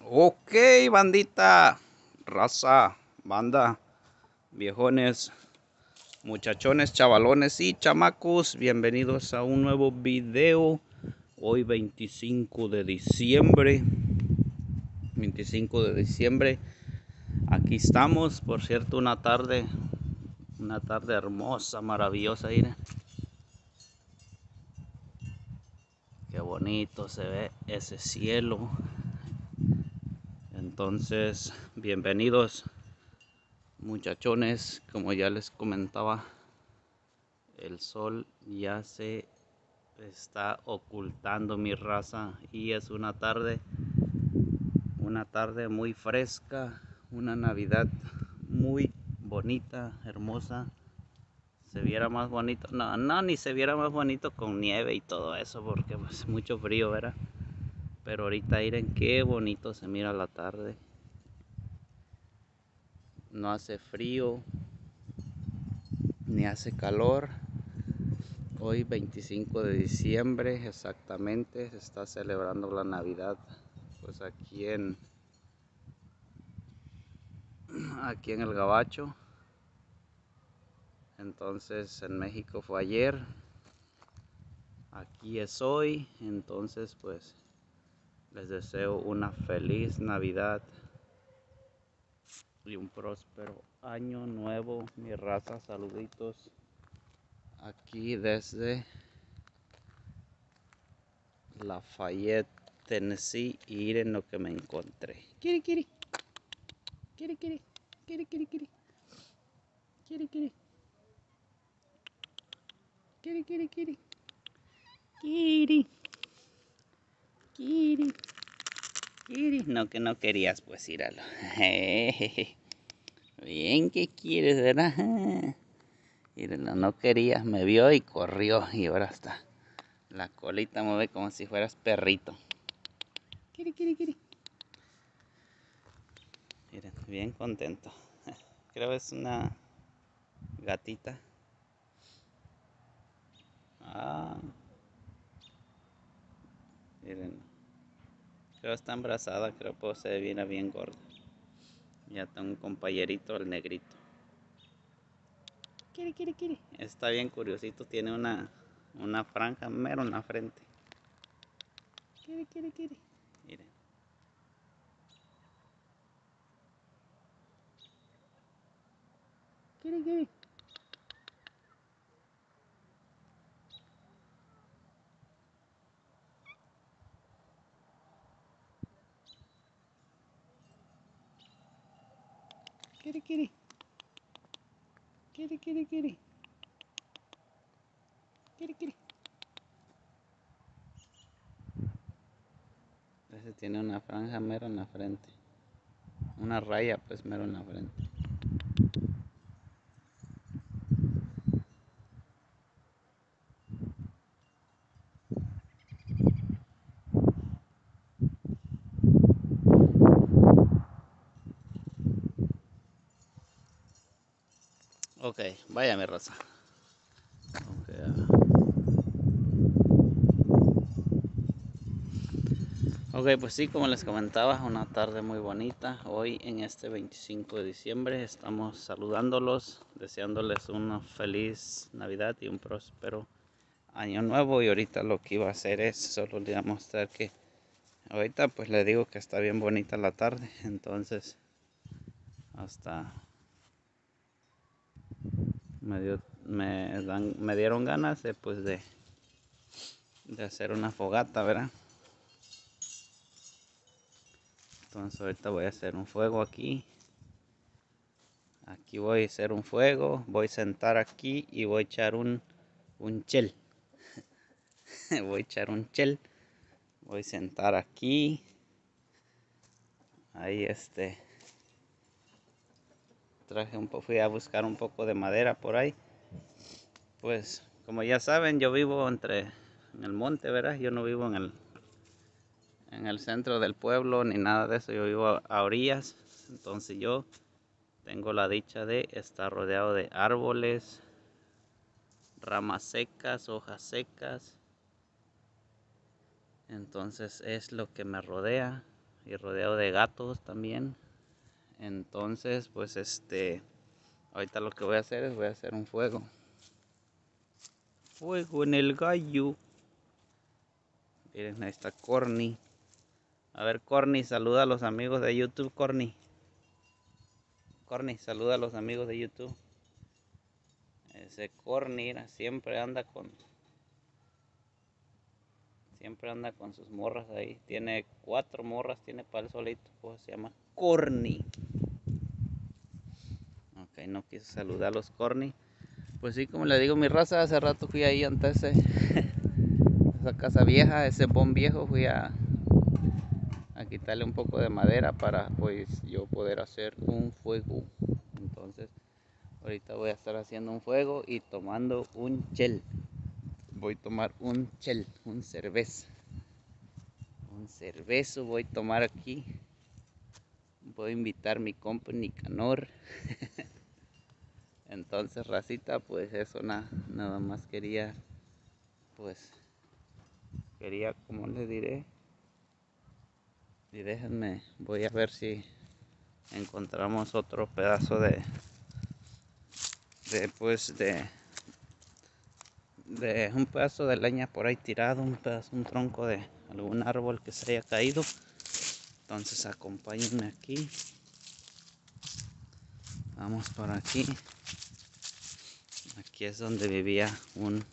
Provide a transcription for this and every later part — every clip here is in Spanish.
Ok, bandita, raza, banda, viejones, muchachones, chavalones y chamacos, bienvenidos a un nuevo video. Hoy 25 de diciembre, 25 de diciembre, aquí estamos, por cierto, una tarde hermosa, maravillosa, miren. Qué bonito se ve ese cielo. Entonces, bienvenidos, muchachones. Como ya les comentaba, el sol ya se está ocultando, mi raza, y es una tarde muy fresca, una Navidad muy bonita, hermosa. Se viera más bonito, no, ni se viera más bonito con nieve y todo eso, porque pues mucho frío, ¿verdad? Pero ahorita miren qué bonito se mira la tarde. No hace frío ni hace calor. Hoy 25 de diciembre exactamente se está celebrando la Navidad, pues aquí en el Gabacho. Entonces en México fue ayer, aquí es hoy. Entonces pues les deseo una feliz Navidad y un próspero año nuevo, mi raza. Saluditos aquí desde Lafayette, Tennessee, y miren lo que me encontré. Kiri, kiri, kiri, kiri, kiri, kiri, kiri, kiri, kiri, kiri, kiri, kiri, kiri, kiri, kiri. No, que no querías, pues íralo. Bien que quieres, ¿verdad? Míralo, no querías, me vio y corrió, y ahora está. La colita mueve como si fueras perrito. Kiri, kiri, kiri. Miren, bien contento. Creo es una gatita. Ah, miren. Creo está embarazada, creo que se viene bien gorda. Ya tengo un compañerito, el negrito. Kiri, kiri, kiri. Está bien curiosito, tiene una franja mero en la frente. Kiri, kiri, kiri. Miren. Kiri, kiri. Kiri, kiri. Kiri, kiri, kiri. Kiri, kiri. Ese tiene una franja mero en la frente. Una raya pues mero en la frente. Ok, vaya mi raza. Ok, pues sí, como les comentaba, una tarde muy bonita. Hoy en este 25 de diciembre estamos saludándolos, deseándoles una feliz Navidad y un próspero año nuevo. Y ahorita lo que iba a hacer es solo le iba a mostrar que ahorita pues le digo que está bien bonita la tarde. Entonces hasta me dieron ganas de pues de hacer una fogata, ¿verdad? Entonces ahorita voy a hacer un fuego aquí. Aquí voy a hacer un fuego, voy a sentar aquí y voy a echar un chel. Voy a echar un chel. Voy a sentar aquí. Ahí fui a buscar un poco de madera por ahí. Pues como ya saben, yo vivo en el monte, ¿verdad? Yo no vivo en el centro del pueblo ni nada de eso. Yo vivo a orillas. Entonces yo tengo la dicha de estar rodeado de árboles, ramas secas, hojas secas. Entonces es lo que me rodea. y rodeado de gatos también. Entonces, pues ahorita lo que voy a hacer es voy a hacer un fuego. Fuego en el gallo. Miren, ahí está Corny. A ver, Corny, saluda a los amigos de YouTube, Corny. Corny, saluda a los amigos de YouTube. Ese Corny siempre anda con sus morras ahí. Tiene 4 morras, tiene para el solito. Pues se llama Corny. Ok, no quiso saludar a los Corny. Pues sí, como le digo, mi raza, hace rato fui ahí ante esa casa vieja, ese bon viejo, fui a quitarle un poco de madera para pues yo poder hacer un fuego. Entonces ahorita voy a estar haciendo un fuego y tomando un chel. Voy a tomar un chel, un cerveza. Un cervezo voy a tomar aquí. Voy a invitar a mi compa Nicanor. Entonces, racita, pues eso nada más quería, como les diré, y déjenme, voy a ver si encontramos otro pedazo de un pedazo de leña por ahí tirado, un tronco de algún árbol que se haya caído. Entonces acompáñenme aquí. Vamos por aquí. Aquí es donde vivía un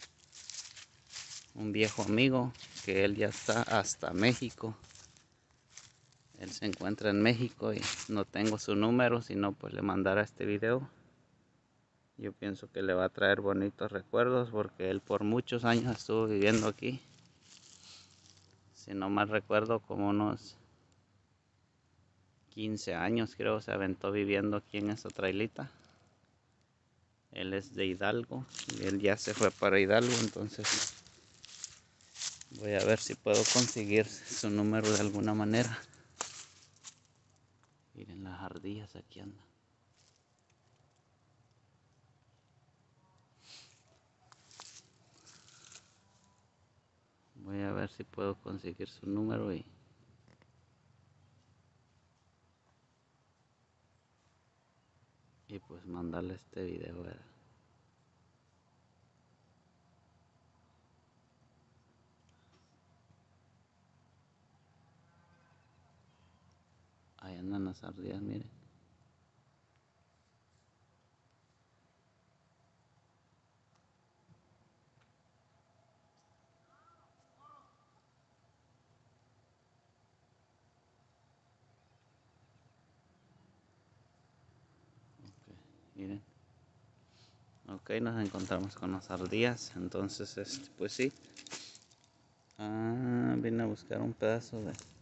viejo amigo, que él ya está hasta México. Él se encuentra en México y no tengo su número, sino pues le mandará este video. Yo pienso que le va a traer bonitos recuerdos porque él por muchos años estuvo viviendo aquí. Si no mal recuerdo, como unos 15 años creo se aventó viviendo aquí en esa trailita. Él es de Hidalgo y él ya se fue para Hidalgo, entonces voy a ver si puedo conseguir su número de alguna manera. Miren las ardillas, aquí andan. Voy a ver si puedo conseguir su número y pues mandarle este video, ¿verdad? Ahí andan las ardillas, miren. Okay, miren. Ok, nos encontramos con las ardillas. Entonces, pues sí. Vine a buscar un pedazo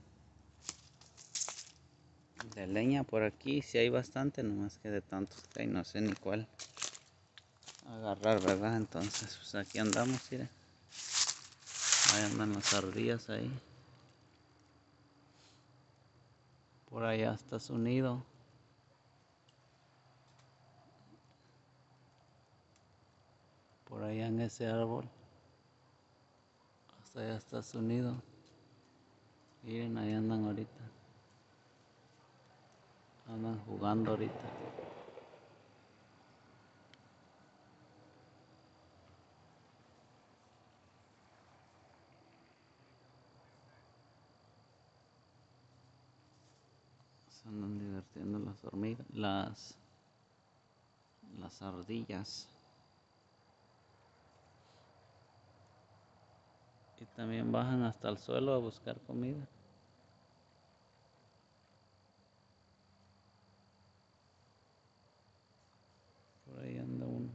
de leña por aquí. Si hay bastante, nomás que de tantos que hay, no sé ni cuál agarrar, ¿verdad? Entonces, pues aquí andamos, miren. Ahí andan las ardillas ahí. Por allá está su nido. Por allá en ese árbol. Hasta allá está su nido. Miren, ahí andan ahorita. Andan jugando ahorita. Se andan divirtiendo las hormigas, las ardillas. Y también bajan hasta el suelo a buscar comida. Por ahí anda uno.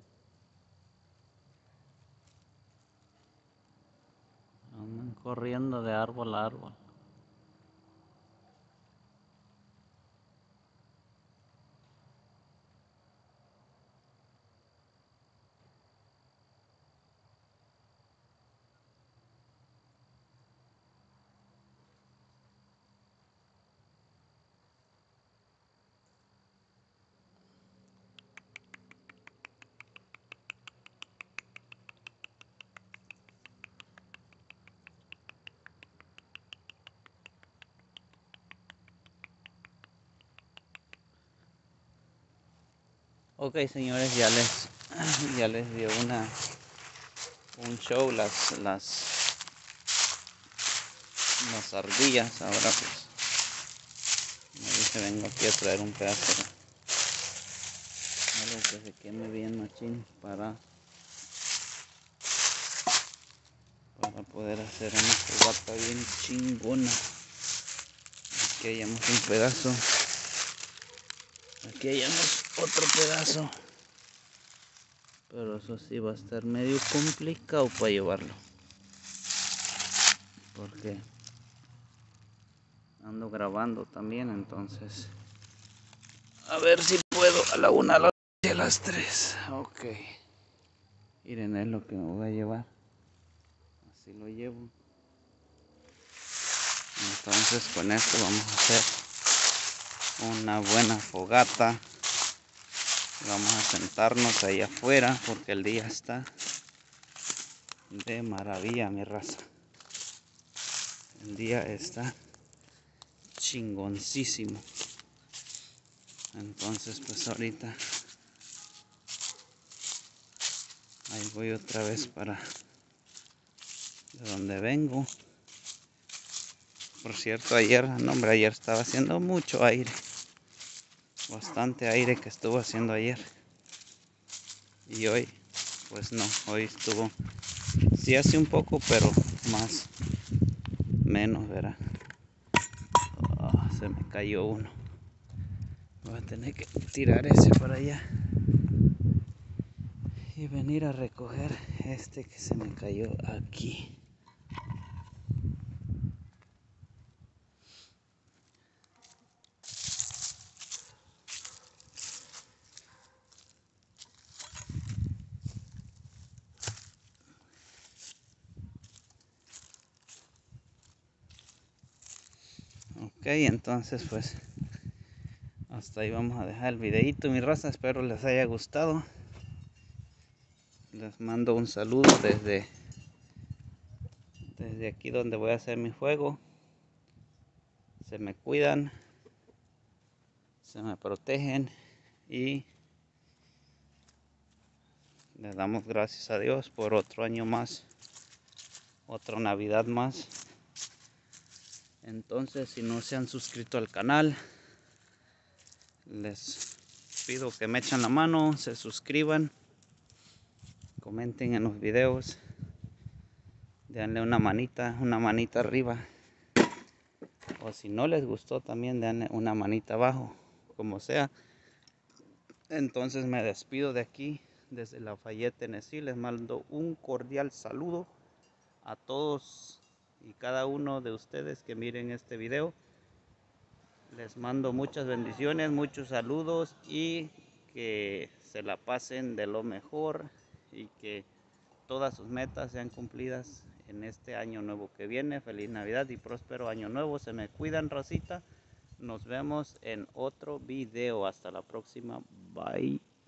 Andan corriendo de árbol a árbol. Ok, señores, ya les dio un show las ardillas. Ahora pues me dice, vengo aquí a traer un pedazo de algo que se queme bien machín para poder hacer una fogata bien chingona. Aquí hayamos un pedazo, aquí hayamos otro pedazo, pero eso sí va a estar medio complicado para llevarlo, porque ando grabando también. Entonces a ver si puedo a la 1, a las 2 y a las 3. Ok, miren, es lo que me voy a llevar, así lo llevo. Entonces con esto vamos a hacer una buena fogata. Vamos a sentarnos ahí afuera porque el día está de maravilla, mi raza. El día está chingoncísimo. Entonces pues ahorita ahí voy otra vez para de donde vengo. Por cierto, ayer estaba haciendo mucho aire. Bastante aire que estuvo haciendo ayer. Y hoy, pues no, hoy estuvo, sí hace un poco, pero menos, ¿verdad? Se me cayó uno. Voy a tener que tirar ese para allá y venir a recoger este que se me cayó aquí. Ok, entonces pues hasta ahí vamos a dejar el videito, mi raza. Espero les haya gustado. Les mando un saludo desde aquí donde voy a hacer mi fuego. Se me cuidan, se me protegen y les damos gracias a Dios por otro año más, otra Navidad más. Entonces, si no se han suscrito al canal, les pido que me echen la mano, se suscriban, comenten en los videos, denle una manita arriba, o si no les gustó también denle una manita abajo, como sea. Entonces me despido de aquí desde Lafayette, Tennessee. Les mando un cordial saludo a todos y cada uno de ustedes que miren este video. Les mando muchas bendiciones, muchos saludos y que se la pasen de lo mejor y que todas sus metas sean cumplidas en este año nuevo que viene. Feliz Navidad y próspero año nuevo. Se me cuidan, racita. Nos vemos en otro video. Hasta la próxima. Bye.